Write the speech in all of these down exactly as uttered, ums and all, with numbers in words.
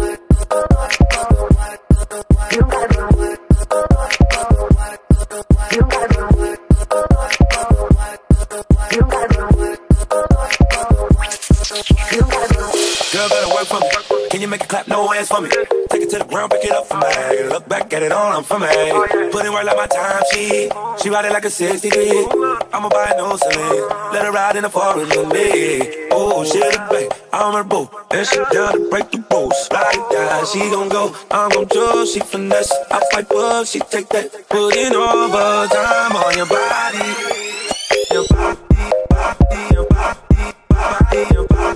Girl, gotta work for me. Can you make it clap? No hands for me. Take it to the ground, pick it up for me. Look back at it all, I'm for me. Put it right like my time, she She ride it like a sixty-three. I'ma buy a new Celine. Let her ride in the forest with me. Oh, she the babe, I'm her boo. And she down to break the rules. Ride it down, she gon' go. I'm gon' do, she finesse. I fight up, she take that. Putting overtime on your body. Your body, body, your body, body, your body.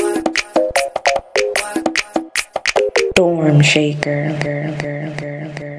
Storm shaker.